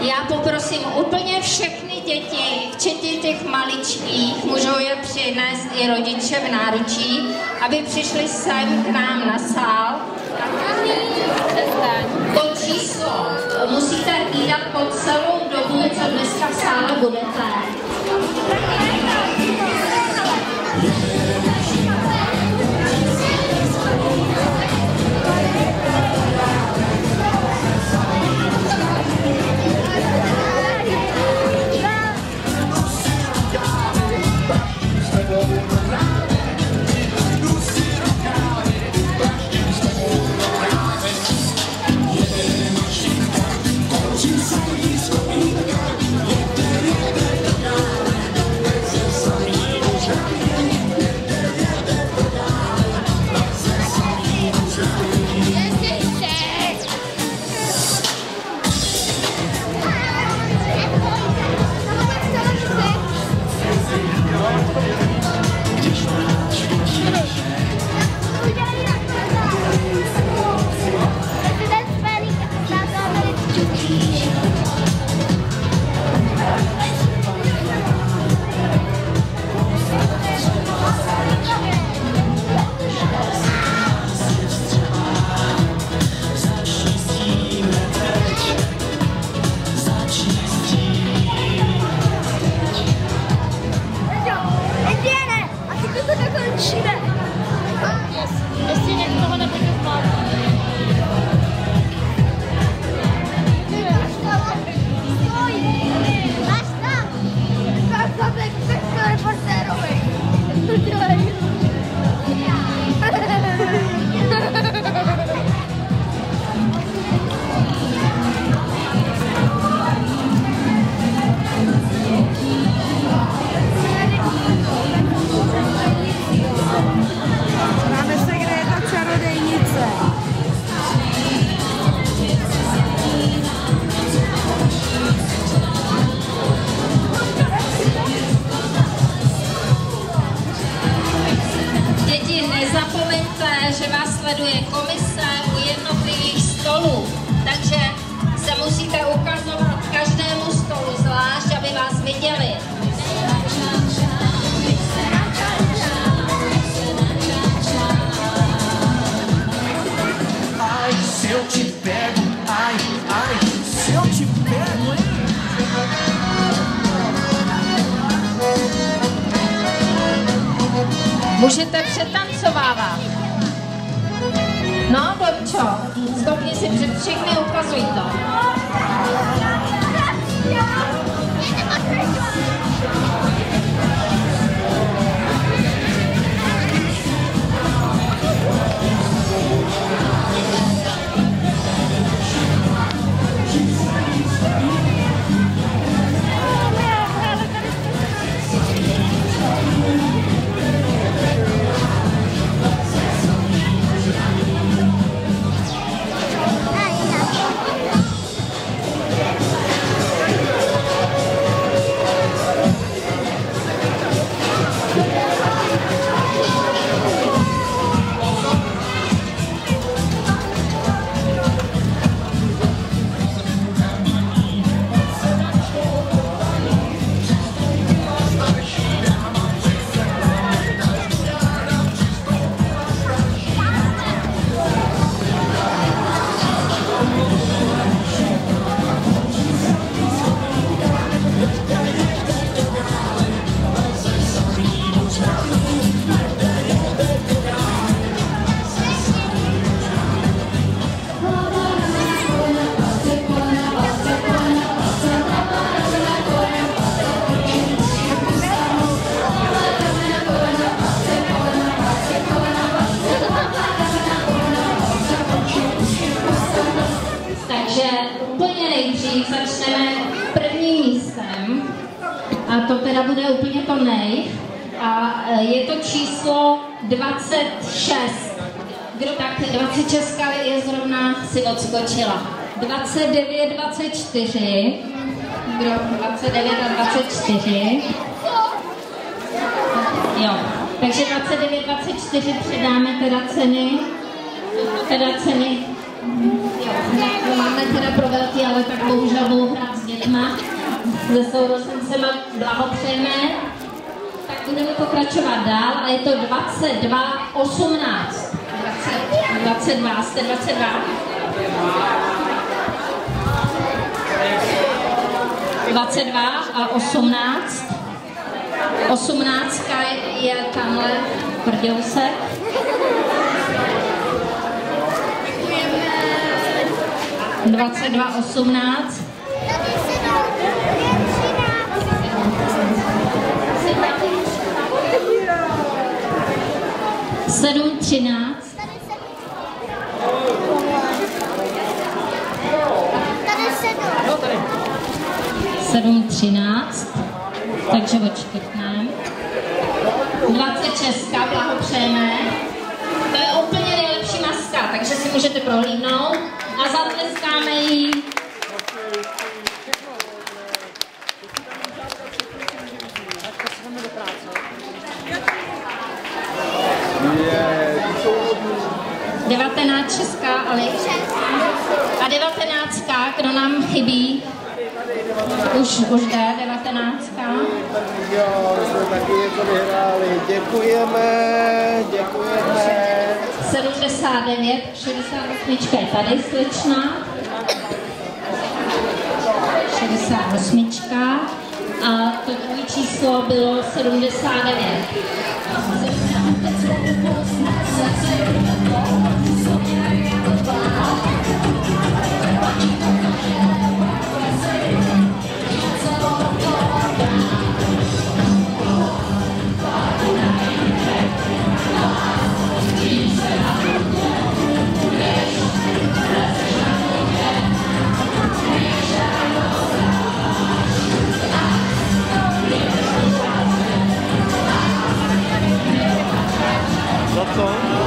Já poprosím úplně všechny děti, včetně těch maličkých, můžou je přinést i rodiče v náručí, aby přišli sem k nám na sál. To číslo musíte hlídat po celou dobu, co dneska v sále budete. Že vás sleduje komise u jednotlivých stolů, takže se musíte ukazovat každému stolu zvlášť, aby vás viděli. Ai, se eu te pego, ai, ai, se eu te pego, hein? Můžete přetancovávat. No, Domčo, stopni si před všechny, ukazuj to. Začneme prvním místem a to teda bude úplně to a je to číslo 26. Kdo tak 26 je zrovna si odskočila. 29, 24. Kdo 29 a 24. Jo, takže 29, 24 předáme teda ceny. Jo, máme teda pro velký, ale tak bohužel budou hrát s dětmi. dětma, se sourozencema blahopřejeme. Tak budeme pokračovat dál a je to 22:18. 22, jste 22. 22 a 18. 18 je tamhle Prděusek. Děkujeme. 22, 18. 7, 13. 7, 13. Takže odškrtneme. 26, blahopřejeme. To je úplně nejlepší maska, takže si můžete prohlídnout a zatleskáme jí. Česká, ale a 19, kdo nám chybí? Už jde 19. Jo, jsme taky něco vyhráli. Děkujeme. 79, 68 je tady slečna. 68. A to druhé číslo bylo 79. Za co?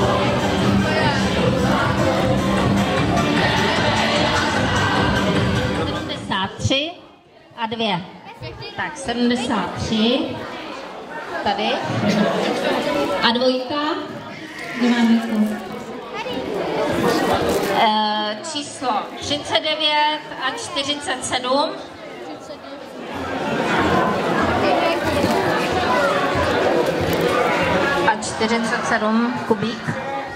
73 a 2. Tak 73. Tady. A dvojka. Kde má dvojku? Číslo 39 a 47. A 47 kubík.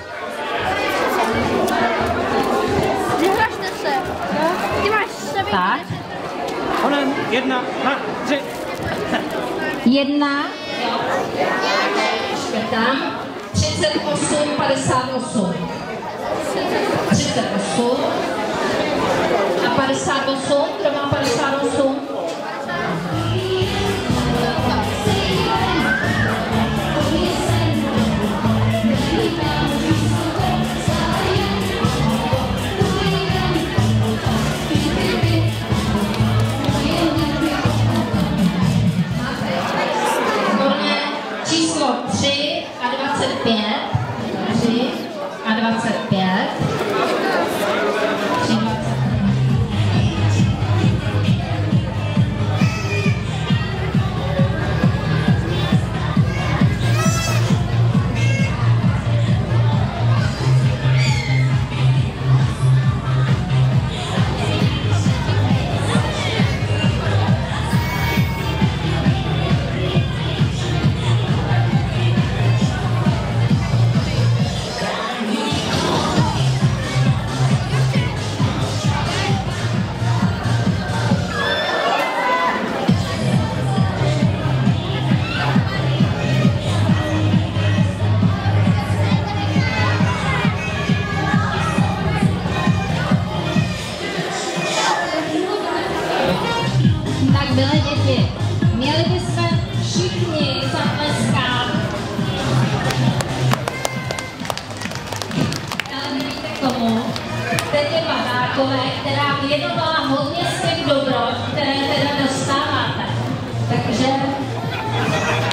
Vyhlašte se. Ty máš sebe. Tak. Honem, 1, 2, 3. 1. Škrtám. 38, 58. 38. A 58. Kdo má 58? Číslo 3 a 25. 3 a 25. 3, 25. Tak milé děti, měli bychom všichni zatleskat. Ale nevíte komu? Tetě Badákové, která věnovala hodně svých dobrot, které teda dostáváte. Takže